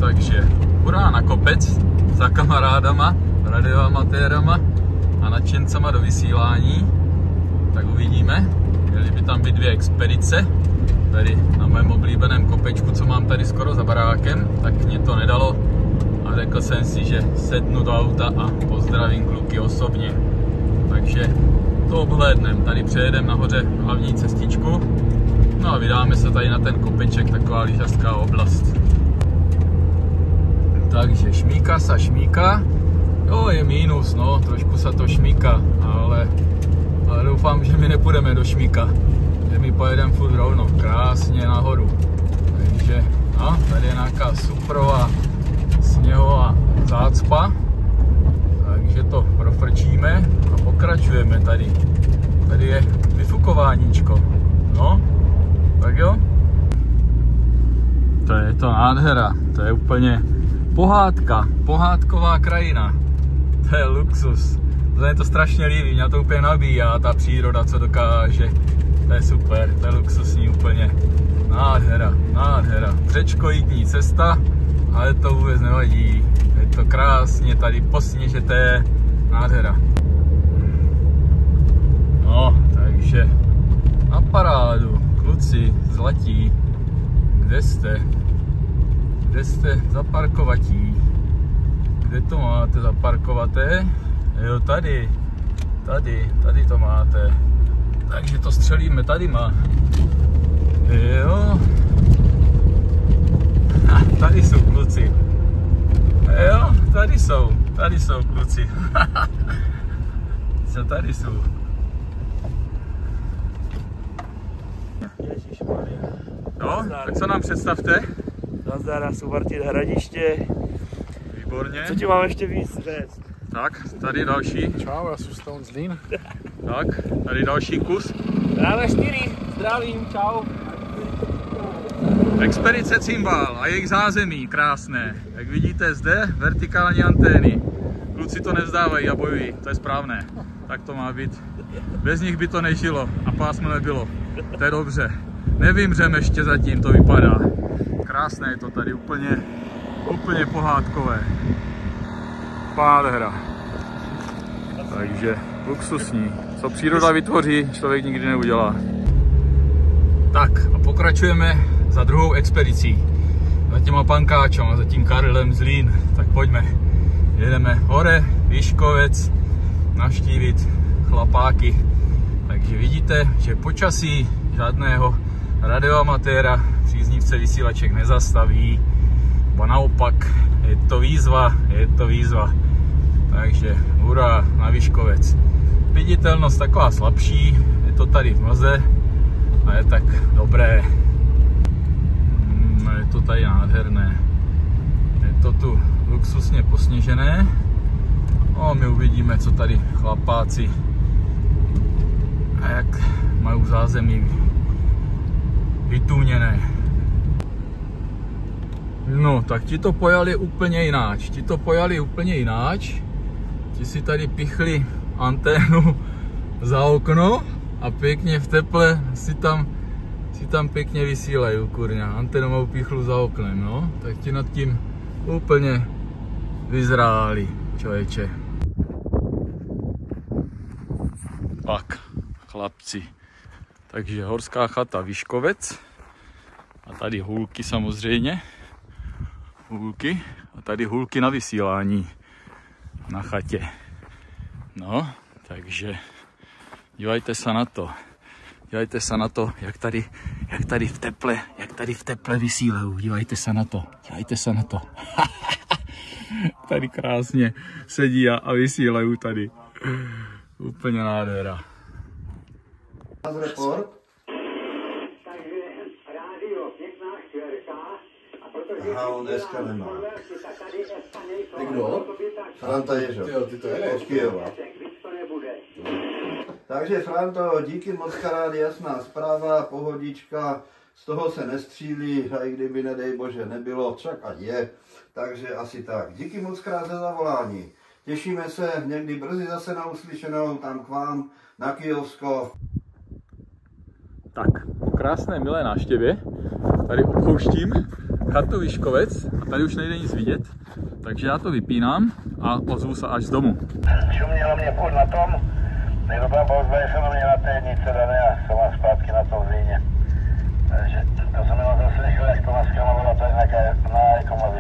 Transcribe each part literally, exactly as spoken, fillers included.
takže hurá na kopec za kamarádama, radioamatérama a nadšencama do vysílání. Tak uvidíme, měly by tam být dvě expedice. Tady na mém oblíbeném kopečku, co mám tady skoro za barákem, tak mě to nedalo a řekl jsem si, že sednu do auta a pozdravím kluky osobně. Takže to obhlédnem, tady přejedeme nahoře hlavní cestičku, no a vydáme se tady na ten kopeček, taková lyžařská oblast. Takže šmíka sa šmíka, jo, je mínus, no, trošku sa to šmíka, ale, ale doufám, že my nepůjdeme do šmíka, že my pojedeme furt rovno, krásně nahoru. Takže, no, tady je nějaká suprová sněhová zácpa, takže to profrčíme a pokračujeme tady. Tady je vyfukováníčko, no, tak jo. To je to nádhera, to je úplně pohádka, pohádková krajina. To je luxus. To je to strašně líbí, mě to úplně nabíjá, ta příroda, co dokáže. To je super, to je luxusní úplně. Nádhera, nádhera. Řečkoidní cesta, ale to vůbec nevadí. Je to krásně tady posněžité, nádhera. No, takže na parádu, kluci, zlatí, kde jste? Kde jste zaparkovatí? Kde to máte zaparkovaté? Jo, tady, tady, tady to máte. Takže to střelíme, tady má. Jo. A tady jsou kluci. Jo, tady jsou, tady jsou kluci. Co tady jsou? No, tak co nám představte? Nazdar, já jsem Martin Hradiště. Výborně. Co ti mám ještě víc říct? Tak, tady další. Čau, já jsem Stone Zlín. Tak, tady další kus. Rána čtyři, zdravím, čau. Expedice Cimbal a jejich zázemí, krásné. Jak vidíte zde, vertikální antény. Kluci to nevzdávají a bojují, to je správné. Tak to má být. Bez nich by to nežilo a pásmo nebylo. To je dobře. Nevymřem ještě zatím, to vypadá. Krásné je to tady, úplně, úplně pohádkové. Nádhera. Takže luxusní. Co příroda vytvoří, člověk nikdy neudělá. Tak a pokračujeme za druhou expedicí. Za těma pankáčem a za tím Karlem Zlín. Tak pojďme. Jedeme hore, Vyškovec, navštívit chlapáky. Takže vidíte, že počasí žádného radioamatéra, příznivce vysílaček nezastaví. Bo naopak, je to výzva, je to výzva. Takže hurá na Vyškovec. Viditelnost taková slabší, je to tady v mlze a je tak dobré. Hmm, je to tady nádherné. Je to tu luxusně posněžené. No, my uvidíme, co tady chlapáci a jak mají zázemí vytůněné. No, tak ti to pojali úplně jináč. Ti to pojali úplně jináč. Ti si tady pichli anténu za okno a pěkně v teple si tam, si tam pěkně vysílají, kurňa. Anténovou pichlu za oknem, no. Tak ti nad tím úplně vyzráli, člověče. Tak, chlapci. Takže horská chata Vyškovec. A tady hůlky samozřejmě. Hůlky. A tady hůlky na vysílání. Na chatě. No, takže dívejte se na to. Dívejte se na to, jak tady, jak tady v teple, jak tady v teple vysílají. Dívejte se na to. Dívejte se na to. Tady krásně sedí a, a vysílají tady. Úplně nádhera. Report. Takže rádio, pěkná chvíľka. A protože Aha, on dneska nemá. tady dneska nejsou. Ty kdo? Franta Ježo. Jo, ty to jedeš. Od Kyjeva. To nebude. Takže Franto, díky moc kamarádi, jasná zpráva, pohodička, z toho se nestřílí, a i kdyby nedej bože nebylo, však ať je. Takže asi tak. Díky moc krát za zavolání. Těšíme se někdy brzy zase na uslyšenou tam k vám na Kyjovsko. Tak, po krásné milé návštěvě tady opouštím chatu Vyškovec a tady už nejde nic vidět, takže já to vypínám a ozvu se až z domu. Šumělo mě furt na tom, někdo tam pozve se na mě na té jednice dané a jsem mám zpátky na tom Zlíně. Takže to jsem jenom zaslyšel, jak to naskamovalo tak na, na Ekomovi.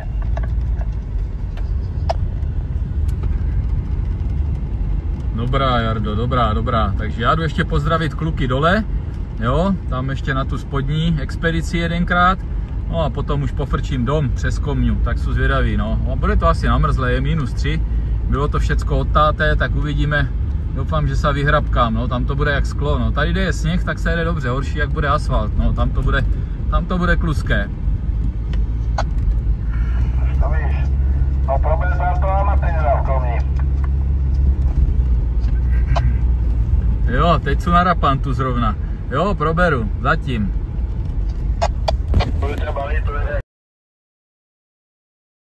Dobrá, Jardo, dobrá, dobrá. Takže já jdu ještě pozdravit kluky dole, jo, tam ještě na tu spodní expedici jedenkrát, no a potom už pofrčím dom přes Komňu, tak jsou zvědaví, no. A bude to asi namrzlé, je minus tři, bylo to všecko odtáté, tak uvidíme, doufám, že se vyhrabkám, no, tam to bude jak sklo, no. Tady, kde je sněh, tak se jede dobře, horší, jak bude asfalt, no, tam to bude, tam to bude kluské. To víš, no problém tam to amatéra v Komni. Jo, teď jsou na Rapantu zrovna. Jo, proberu, zatím. Bude třeba líp,